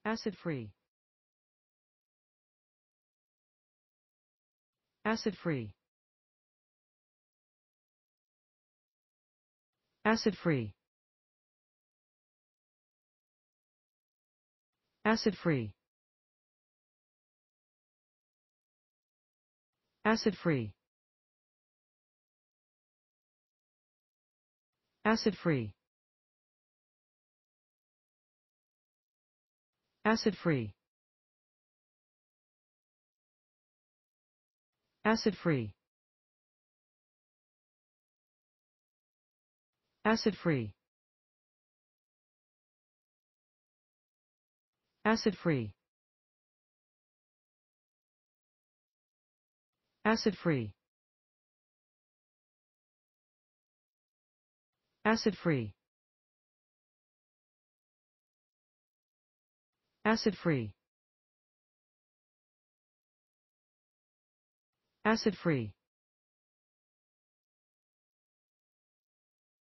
Acid-free. Acid-free. Acid-free. Acid-free. Acid-free. Acid-free. Acid-free. Acid-free. Acid-free. Acid-free. Acid-free. Acid-free. Acid-free. Acid-free.